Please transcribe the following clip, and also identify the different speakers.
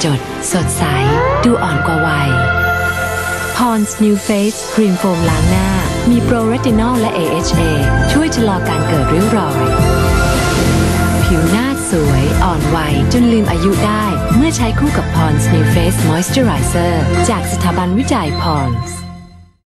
Speaker 1: จดสดใสดูอ่อนกว่าวัย Pond's New Face ครีมโฟมล้างหน้ามีโปรเรตินอลและ AHA ช่วยชะลอการเกิดริ้วรอยผิวหน้าสวยอ่อนวัยจนลืมอายุได้เมื่อใช้คู่กับ Pond's New Face Moisturizer จากสถาบันวิจัย Pond's